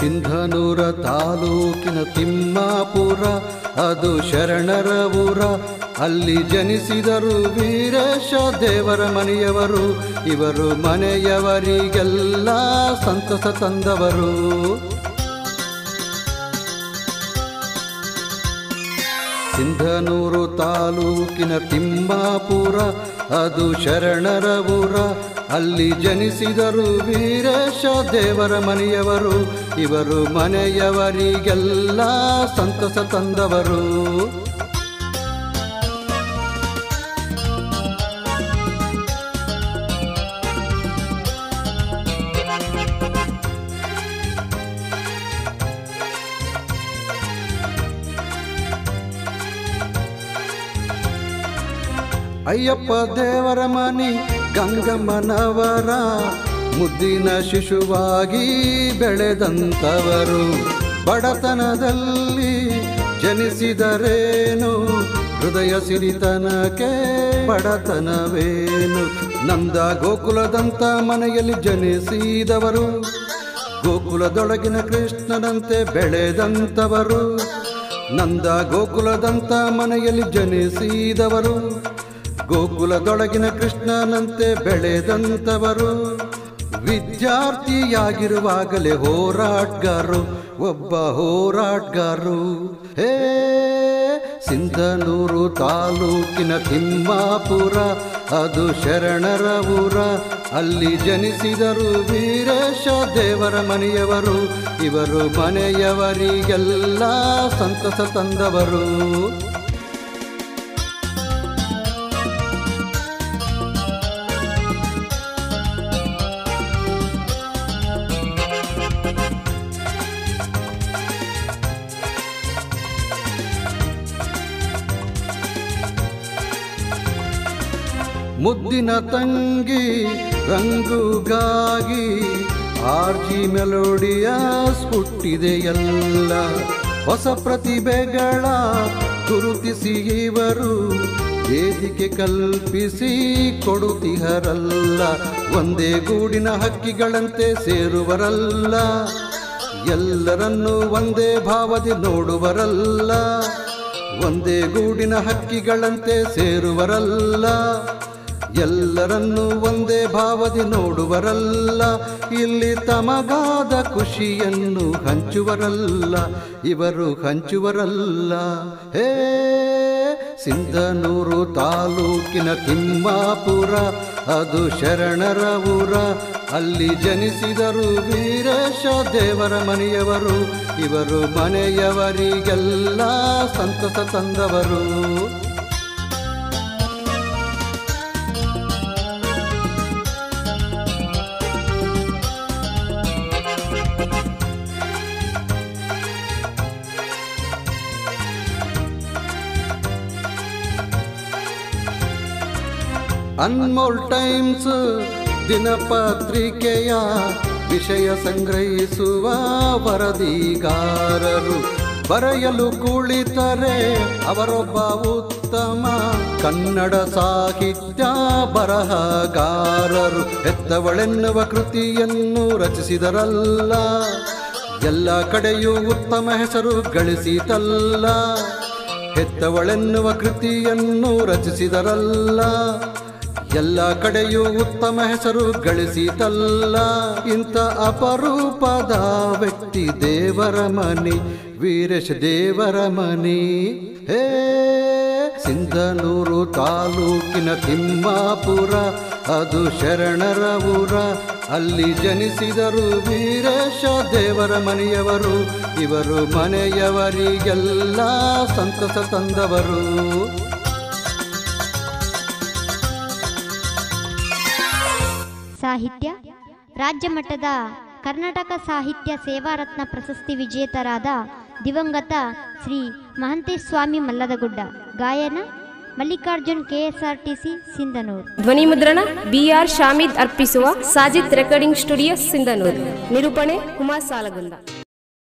ಸಿಂಧನೂರ ತಾಲೂಕಿನ ತಿಮ್ಮಾಪುರ ಅದು ಶರಣರ ಊರ. ಅಲ್ಲಿ ಜನಿಸಿದರು ವೀರೇಶ ದೇವರ ಮನೆಯವರು. ಇವರು ಮನೆಯವರಿಗೆಲ್ಲ ಸಂತಸ ತಂದವರು. ಸಿಂಧನೂರು ತಾಲೂಕಿನ ತಿಮ್ಮಾಪುರ ಅದು ಶರಣರ ಊರ. ಅಲ್ಲಿ ಜನಿಸಿದರು ವೀರೇಶ ದೇವರ ಮನೆಯವರು. ಇವರು ಮನೆಯವರಿಗೆಲ್ಲ ಸಂತಸ ತಂದವರು. ಅಯ್ಯಪ್ಪ ದೇವರ ಮನೆ ಗಂಗಮ್ಮನವರ ಮುದ್ದಿನ ಶಿಶುವಾಗಿ ಬೆಳೆದಂಥವರು. ಬಡತನದಲ್ಲಿ ಜನಿಸಿದರೇನು ಹೃದಯ ಸಿರಿತನಕ್ಕೆ ಬಡತನವೇನು. ನಂದ ಗೋಕುಲದಂತ ಮನೆಯಲ್ಲಿ ಜನಿಸಿದವರು. ಗೋಕುಲದೊಳಗಿನ ಕೃಷ್ಣನಂತೆ ಬೆಳೆದಂಥವರು. ನಂದ ಗೋಕುಲದಂತ ಮನೆಯಲ್ಲಿ ಜನಿಸಿದವರು. ಗೋಕುಲದೊಳಗಿನ ಕೃಷ್ಣನಂತೆ ಬೆಳೆದಂಥವರು. ವಿದ್ಯಾರ್ಥಿಯಾಗಿರುವಾಗಲೇ ಹೋರಾಟಗಾರರು, ಒಬ್ಬ ಹೋರಾಟಗಾರರು. ಹೇ ಸಿಂಧನೂರು ತಾಲೂಕಿನ ತಿಮ್ಮಾಪುರ ಅದು ಶರಣರ ಊರ. ಅಲ್ಲಿ ಜನಿಸಿದರು ವೀರೇಶ ದೇವರ ಮನೆಯವರು. ಇವರು ಮನೆಯವರಿಗೆಲ್ಲ ಸಂತಸ ತಂದವರು. ಮುದ್ದಿನ ತಂಗಿ ರಂಗುಗಾಗಿ ಆರ್ಜಿ ಮೆಲೋಡಿಯಾಸ್ ಹುಟ್ಟಿದೆಯಲ್ಲ. ಹೊಸ ಪ್ರತಿಭೆಗಳ ಗುರುತಿಸಿ ಇವರು ವೇದಿಕೆ ಕಲ್ಪಿಸಿ ಕೊಡುತ್ತಿಹರಲ್ಲ. ಒಂದೇ ಗೂಡಿನ ಹಕ್ಕಿಗಳಂತೆ ಸೇರುವರಲ್ಲ. ಎಲ್ಲರನ್ನೂ ಒಂದೇ ಭಾವದಿ ನೋಡುವರಲ್ಲ. ಒಂದೇ ಗೂಡಿನ ಹಕ್ಕಿಗಳಂತೆ ಸೇರುವರಲ್ಲ. ಎಲ್ಲರನ್ನೂ ಒಂದೇ ಭಾವದಿ ನೋಡುವರಲ್ಲ. ಇಲ್ಲಿ ತಮಗಾದ ಖುಷಿಯನ್ನು ಹಂಚುವರಲ್ಲ. ಇವರು ಹಂಚುವರಲ್ಲ. ಹೇ ಸಿಂಧನೂರು ತಾಲೂಕಿನ ತಿಮ್ಮಾಪುರ ಅದು ಶರಣರ ಊರ. ಅಲ್ಲಿ ಜನಿಸಿದರು ವೀರೇಶ ದೇವರ ಮನೆಯವರು. ಇವರು ಮನೆಯವರಿಗೆಲ್ಲ ಸಂತಸ ತಂದವರು. ಅನ್ಮೋಲ್ ಟೈಮ್ಸ್ ದಿನಪತ್ರಿಕೆಯ ವಿಷಯ ಸಂಗ್ರಹಿಸುವ ವರದಿಗಾರರು. ಬರೆಯಲು ಕುಳಿತರೆ ಅವರೊಬ್ಬ ಉತ್ತಮ ಕನ್ನಡ ಸಾಹಿತ್ಯ ಬರಹಗಾರರು. ಹೆತ್ತವಳೆನ್ನುವ ಕೃತಿಯನ್ನು ರಚಿಸಿದರಲ್ಲ. ಎಲ್ಲ ಕಡೆಯೂ ಉತ್ತಮ ಹೆಸರು ಗಳಿಸಿತಲ್ಲ. ಹೆತ್ತವಳೆನ್ನುವ ಕೃತಿಯನ್ನು ರಚಿಸಿದರಲ್ಲ. ಎಲ್ಲ ಕಡೆಯೂ ಉತ್ತಮ ಹೆಸರು ಗಳಿಸಿತಲ್ಲ. ಇಂಥ ಅಪರೂಪದ ವ್ಯಕ್ತಿ ದೇವರ ಮನೆ ವೀರೇಶ ದೇವರ ಮನೆ. ಹೇ ಸಿಂಧನೂರು ತಾಲೂಕಿನ ತಿಮ್ಮಾಪುರ ಅದು ಶರಣರ ಊರ. ಅಲ್ಲಿ ಜನಿಸಿದರು ವೀರೇಶ ದೇವರ ಮನೆಯವರು. ಇವರು ಮನೆಯವರಿಗೆಲ್ಲ ಸಂತಸ ತಂದವರು. ಸಾಹಿತ್ಯ ರಾಜ್ಯ ಮಟ್ಟದ ಕರ್ನಾಟಕ ಸಾಹಿತ್ಯ ಸೇವಾರತ್ನ ಪ್ರಶಸ್ತಿ ವಿಜೇತರಾದ ದಿವಂಗತ ಶ್ರೀ ಮಹಂತೇಶ ಸ್ವಾಮಿ ಮಲ್ಲದಗುಡ್ಡ. ಗಾಯನ ಮಲ್ಲಿಕಾರ್ಜುನ್ KSRTC ಸಿಂಧನೂರು. ಧ್ವನಿ ಮುದ್ರಣ BR ಶಾಮಿದ್ ಅರ್ಪಿಸುವ ಸಾಜಿತ್ ರೆಕಾರ್ಡಿಂಗ್ ಸ್ಟುಡಿಯೋ ಸಿಂಧನೂರು. ನಿರೂಪಣೆ ಕುಮಾರ್ ಸಾಲಗುಂದ.